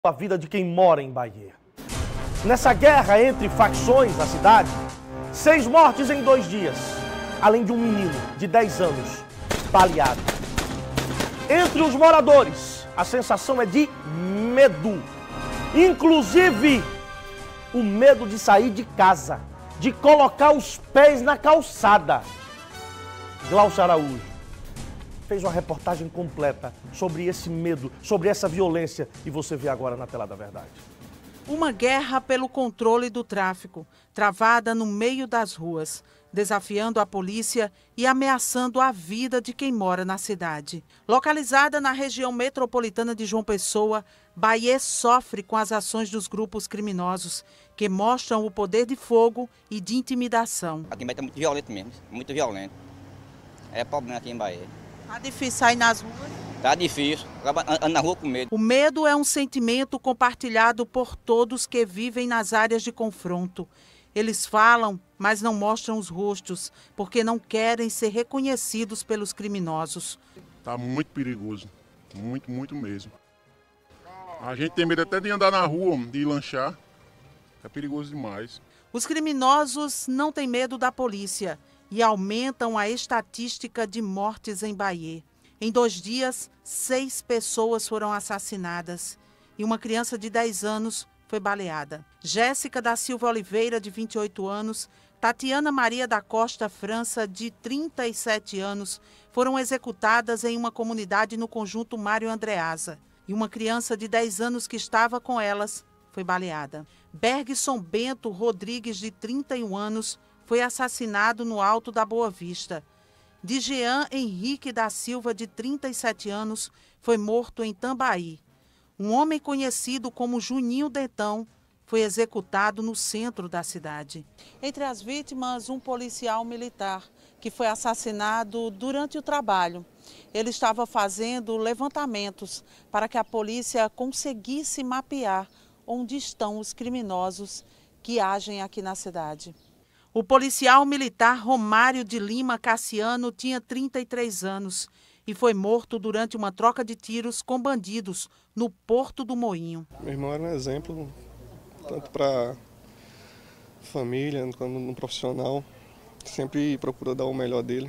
a vida de quem mora em Bahia. Nessa guerra entre facções da cidade, 6 mortes em 2 dias, além de um menino de 10 anos baleado. Entre os moradores, a sensação é de medo, inclusive o medo de sair de casa, de colocar os pés na calçada. Glaucio Araújo fez uma reportagem completa sobre esse medo, sobre essa violência, e você vê agora na tela da verdade. Uma guerra pelo controle do tráfico, travada no meio das ruas, desafiando a polícia e ameaçando a vida de quem mora na cidade. Localizada na região metropolitana de João Pessoa, Bahia sofre com as ações dos grupos criminosos, que mostram o poder de fogo e de intimidação. Aqui em Bahia é muito violento mesmo, muito violento. É problema aqui em Bahia. Tá difícil sair nas ruas? Tá difícil, anda na rua com medo. O medo é um sentimento compartilhado por todos que vivem nas áreas de confronto. Eles falam, mas não mostram os rostos, porque não querem ser reconhecidos pelos criminosos. Tá muito perigoso, muito mesmo. A gente tem medo até de andar na rua, de lanchar. É perigoso demais. Os criminosos não têm medo da polícia e aumentam a estatística de mortes em Bahia. Em 2 dias, 6 pessoas foram assassinadas e uma criança de 10 anos foi baleada. Jéssica da Silva Oliveira, de 28 anos, Tatiana Maria da Costa França, de 37 anos, foram executadas em uma comunidade no conjunto Mário Andreasa. E uma criança de 10 anos que estava com elas foi baleada. Bergson Bento Rodrigues, de 31 anos, foi assassinado no Alto da Boa Vista. Dijean Henrique da Silva, de 37 anos, foi morto em Tambaí. Um homem conhecido como Juninho Dentão foi executado no centro da cidade. Entre as vítimas, um policial militar que foi assassinado durante o trabalho. Ele estava fazendo levantamentos para que a polícia conseguisse mapear onde estão os criminosos que agem aqui na cidade. O policial militar Romário de Lima Cassiano tinha 33 anos e foi morto durante uma troca de tiros com bandidos no Porto do Moinho. Meu irmão era um exemplo, tanto para família quanto no profissional. Sempre procurou dar o melhor dele.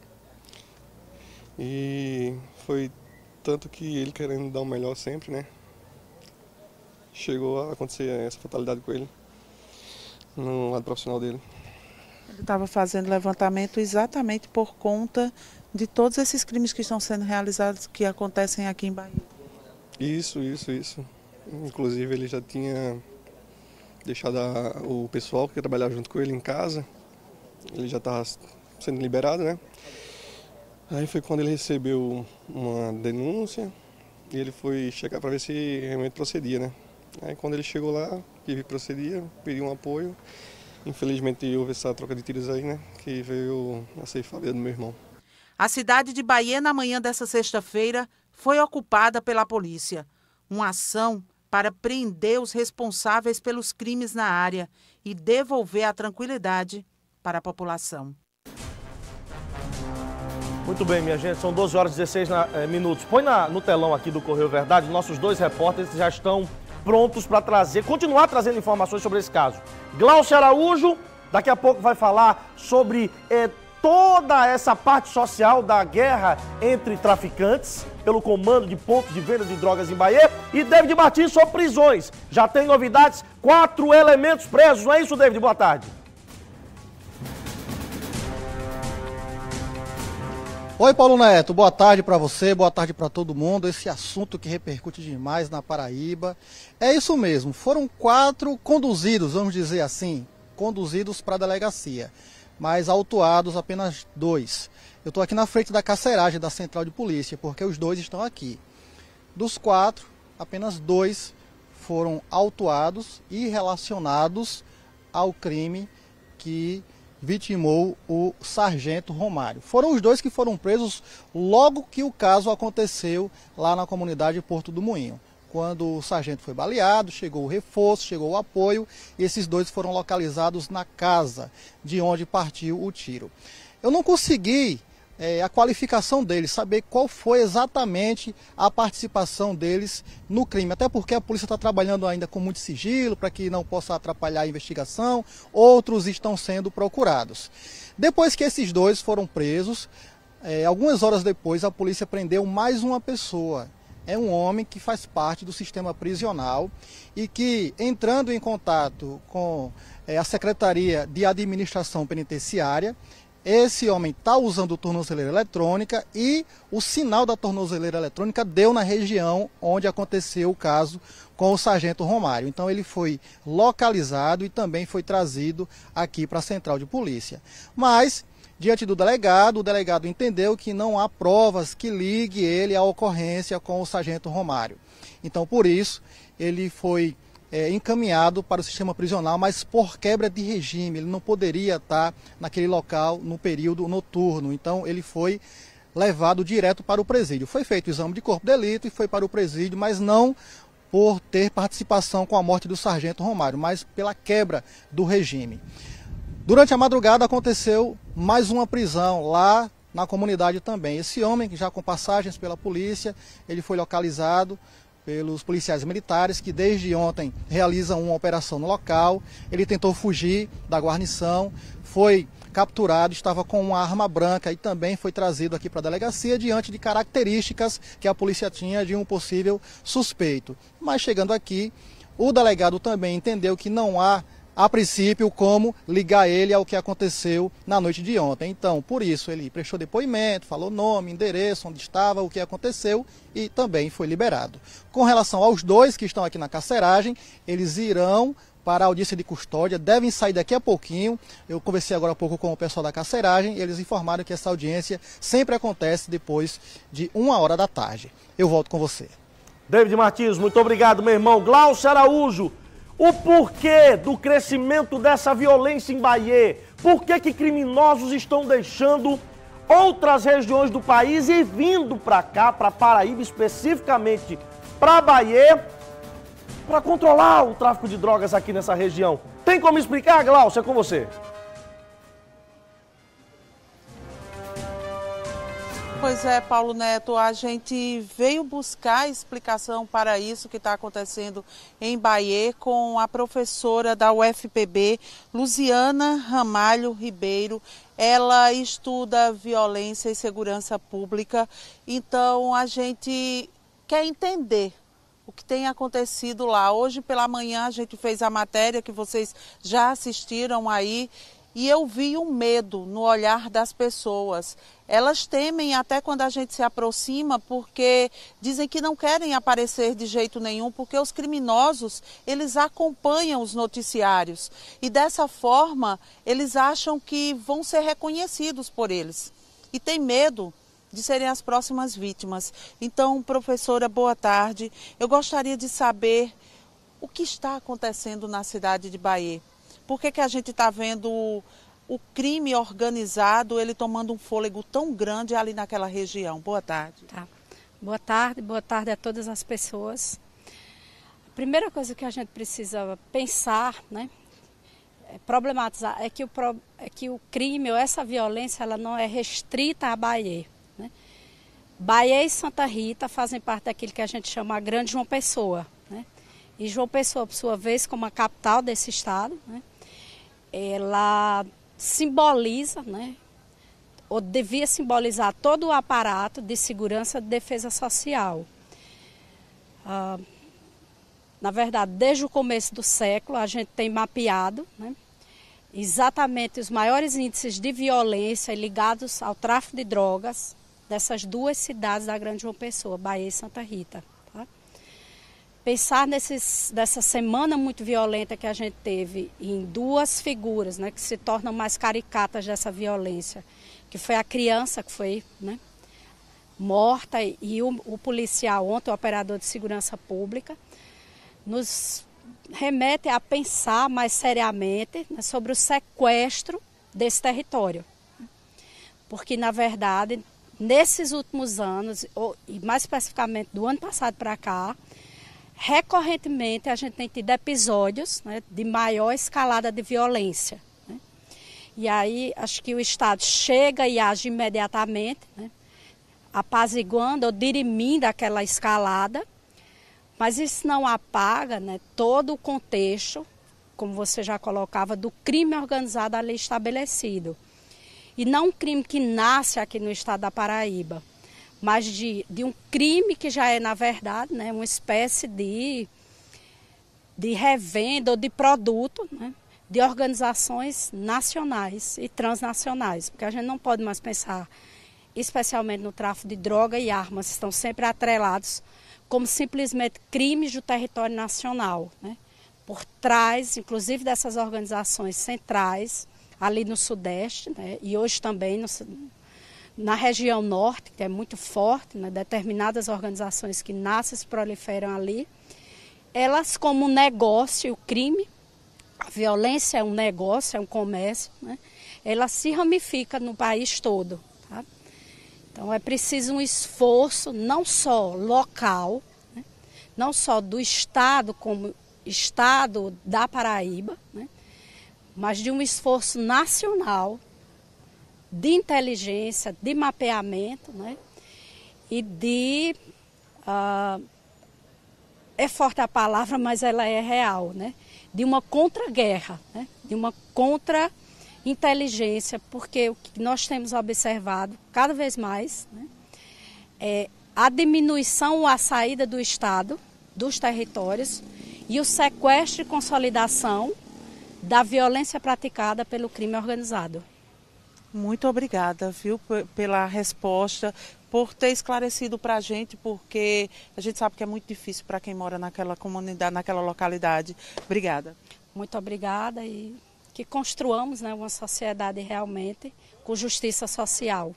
E foi tanto que ele querendo dar o melhor sempre, né? Chegou a acontecer essa fatalidade com ele, no lado profissional dele. Ele estava fazendo levantamento exatamente por conta de todos esses crimes que estão sendo realizados, que acontecem aqui em Bahia. Isso. Inclusive ele já tinha deixado o pessoal que trabalhava junto com ele em casa. Ele já estava sendo liberado, né? Aí foi quando ele recebeu uma denúncia e ele foi checar para ver se realmente procedia, né? Aí quando ele chegou lá, que procedia, pediu um apoio. Infelizmente houve essa troca de tiros aí, né? Que veio a ceifar a vida do meu irmão. A cidade de Bahia, na manhã dessa sexta-feira, foi ocupada pela polícia. Uma ação para prender os responsáveis pelos crimes na área e devolver a tranquilidade para a população. Muito bem, minha gente, são 12 horas e 16 minutos. Põe no telão aqui do Correio Verdade, nossos 2 repórteres já estão prontos para continuar trazendo informações sobre esse caso. Glaucio Araújo, daqui a pouco vai falar sobre toda essa parte social da guerra entre traficantes, pelo comando de pontos de venda de drogas em Bahia, e David Martins sobre prisões. Já tem novidades, 4 elementos presos, não é isso, David? Boa tarde. Oi, Paulo Neto, boa tarde para você, boa tarde para todo mundo. Esse assunto que repercute demais na Paraíba. É isso mesmo, foram 4 conduzidos, vamos dizer assim, conduzidos para a delegacia, mas autuados apenas 2. Eu estou aqui na frente da carceragem da Central de Polícia, porque os 2 estão aqui. Dos 4, apenas 2 foram autuados e relacionados ao crime que vitimou o sargento Romário. Foram os 2 que foram presos logo que o caso aconteceu lá na comunidade Porto do Moinho. Quando o sargento foi baleado, chegou o reforço, chegou o apoio, e esses 2 foram localizados na casa de onde partiu o tiro. Eu não consegui a qualificação deles, saber qual foi exatamente a participação deles no crime. Até porque a polícia está trabalhando ainda com muito sigilo, para que não possa atrapalhar a investigação, outros estão sendo procurados. Depois que esses dois foram presos, algumas horas depois a polícia prendeu mais uma pessoa. É um homem que faz parte do sistema prisional e que, entrando em contato com a Secretaria de Administração Penitenciária, esse homem está usando tornozeleira eletrônica e o sinal da tornozeleira eletrônica deu na região onde aconteceu o caso com o sargento Romário. Então ele foi localizado e também foi trazido aqui para a central de polícia. Mas, diante do delegado, o delegado entendeu que não há provas que ligue ele à ocorrência com o sargento Romário. Então, por isso, ele foi encaminhado para o sistema prisional, mas por quebra de regime. Ele não poderia estar naquele local no período noturno. Então, ele foi levado direto para o presídio. Foi feito o exame de corpo de delito e foi para o presídio, mas não por ter participação com a morte do sargento Romário, mas pela quebra do regime. Durante a madrugada aconteceu mais uma prisão lá na comunidade também. Esse homem, já com passagens pela polícia, ele foi localizado pelos policiais militares que desde ontem realizam uma operação no local. Ele tentou fugir da guarnição, foi capturado, estava com uma arma branca e também foi trazido aqui para a delegacia diante de características que a polícia tinha de um possível suspeito. Mas chegando aqui, o delegado também entendeu que não há, a princípio, como ligar ele ao que aconteceu na noite de ontem. Então, por isso, ele prestou depoimento, falou nome, endereço, onde estava, o que aconteceu e também foi liberado. Com relação aos dois que estão aqui na carceragem, eles irão para a audiência de custódia, devem sair daqui a pouquinho. Eu conversei agora há pouco com o pessoal da carceragem e eles informaram que essa audiência sempre acontece depois de 1h da tarde. Eu volto com você. David Martins, muito obrigado, meu irmão. Glaucio Araújo, o porquê do crescimento dessa violência em Bahia? Por que criminosos estão deixando outras regiões do país e vindo para cá, para Paraíba, especificamente para Bahia, para controlar o tráfico de drogas aqui nessa região? Tem como explicar, Glaucio? É com você. Pois é, Paulo Neto, a gente veio buscar explicação para isso que está acontecendo em Bahia com a professora da UFPB, Luziana Ramalho Ribeiro. Ela estuda violência e segurança pública, então a gente quer entender o que tem acontecido lá. Hoje pela manhã a gente fez a matéria que vocês já assistiram aí e eu vi um medo no olhar das pessoas. Elas temem até quando a gente se aproxima porque dizem que não querem aparecer de jeito nenhum porque os criminosos, eles acompanham os noticiários e dessa forma eles acham que vão ser reconhecidos por eles e tem medo de serem as próximas vítimas. Então, professora, boa tarde. Eu gostaria de saber o que está acontecendo na cidade de Bahia. Por que a gente está vendo o crime organizado, ele tomando um fôlego tão grande ali naquela região? Boa tarde. Tá. Boa tarde a todas as pessoas. A primeira coisa que a gente precisa pensar, né, problematizar, é que o crime ou essa violência ela não é restrita à Bahia. Né? Bahia e Santa Rita fazem parte daquilo que a gente chama a Grande João Pessoa. Né? E João Pessoa, por sua vez, como a capital desse estado, né, ela simboliza, né, ou devia simbolizar todo o aparato de segurança e de defesa social. Na verdade, desde o começo do século, a gente tem mapeado, né, exatamente os maiores índices de violência ligados ao tráfico de drogas dessas duas cidades da Grande João Pessoa, Bahia e Santa Rita. Tá? Pensar dessa semana muito violenta que a gente teve em duas figuras, né, que se tornam mais caricatas dessa violência, que foi a criança que foi, né, morta e o policial ontem, o operador de segurança pública, nos remete a pensar mais seriamente, né, sobre o sequestro desse território. Porque, na verdade, nesses últimos anos, e mais especificamente do ano passado para cá, recorrentemente a gente tem tido episódios, né, de maior escalada de violência. Né? E aí acho que o Estado chega e age imediatamente, né, apaziguando ou dirimindo aquela escalada, mas isso não apaga, né, todo o contexto, como você já colocava, do crime organizado ali estabelecido. E não um crime que nasce aqui no estado da Paraíba, mas de um crime que já é, na verdade, né, uma espécie de revenda ou de produto, né, de organizações nacionais e transnacionais, porque a gente não pode mais pensar especialmente no tráfico de droga e armas, estão sempre atrelados como simplesmente crimes do território nacional, né? Por trás, inclusive, dessas organizações centrais, ali no Sudeste, né? E hoje também na região Norte, que é muito forte, né? Determinadas organizações que nascem e se proliferam ali, elas como negócio, o crime, a violência é um negócio, é um comércio, né? Ela se ramifica no país todo. Tá? Então é preciso um esforço não só local, né? Não só do Estado como Estado da Paraíba, né? Mas de um esforço nacional de inteligência, de mapeamento, né? E de... é forte a palavra, mas ela é real, né? De uma contra-guerra, né? De uma contra-inteligência, porque o que nós temos observado cada vez mais, né, é a diminuição ou a saída do Estado, dos territórios, e o sequestro e consolidação da violência praticada pelo crime organizado. Muito obrigada, viu, pela resposta, por ter esclarecido para a gente, porque a gente sabe que é muito difícil para quem mora naquela comunidade, naquela localidade. Obrigada. Muito obrigada e que construamos, né, uma sociedade realmente com justiça social.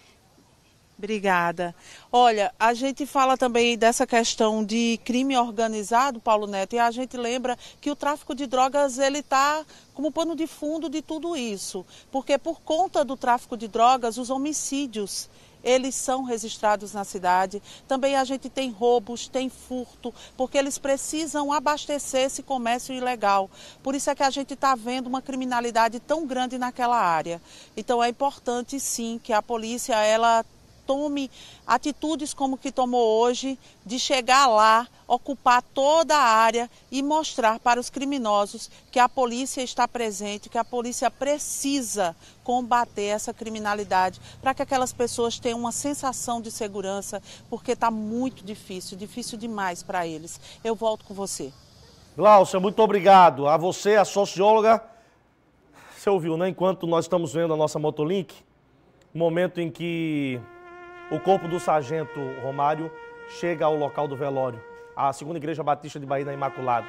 Obrigada. Olha, a gente fala também dessa questão de crime organizado, Paulo Neto, e a gente lembra que o tráfico de drogas ele está como pano de fundo de tudo isso, porque por conta do tráfico de drogas, os homicídios eles são registrados na cidade. Também a gente tem roubos, tem furto, porque eles precisam abastecer esse comércio ilegal. Por isso é que a gente está vendo uma criminalidade tão grande naquela área. Então é importante sim que a polícia ela tome atitudes como que tomou hoje, de chegar lá, ocupar toda a área e mostrar para os criminosos que a polícia está presente, que a polícia precisa combater essa criminalidade, para que aquelas pessoas tenham uma sensação de segurança, porque está muito difícil, difícil demais para eles. Eu volto com você. Glaucia, muito obrigado. A você, a socióloga, você ouviu, né? Enquanto nós estamos vendo a nossa Motolink, o momento em que o corpo do sargento Romário chega ao local do velório, a Segunda Igreja Batista de Bahia da Imaculada,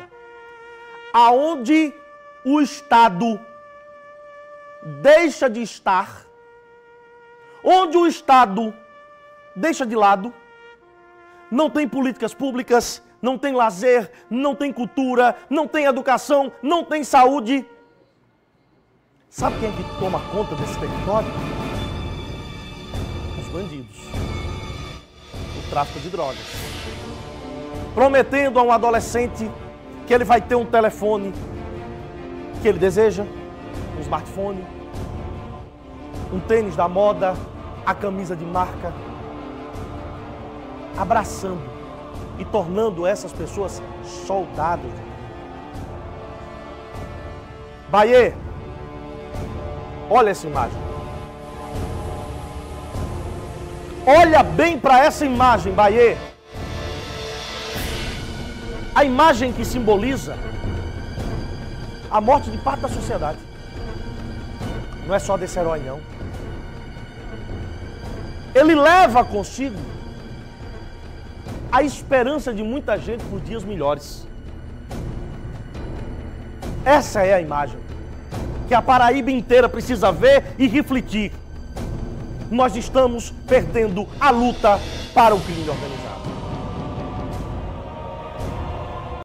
aonde o Estado deixa de estar, onde o Estado deixa de lado, não tem políticas públicas, não tem lazer, não tem cultura, não tem educação, não tem saúde. Sabe quem é que toma conta desse território? Os bandidos. O tráfico de drogas. Prometendo a um adolescente que ele vai ter um telefone que ele deseja, um smartphone, um tênis da moda, a camisa de marca, abraçando e tornando essas pessoas soldados. Bahia, olha essa imagem. Olha bem para essa imagem, Bahia. A imagem que simboliza a morte de parte da sociedade. Não é só desse herói, não. Ele leva consigo a esperança de muita gente por dias melhores. Essa é a imagem que a Paraíba inteira precisa ver e refletir. Nós estamos perdendo a luta para o crime organizado.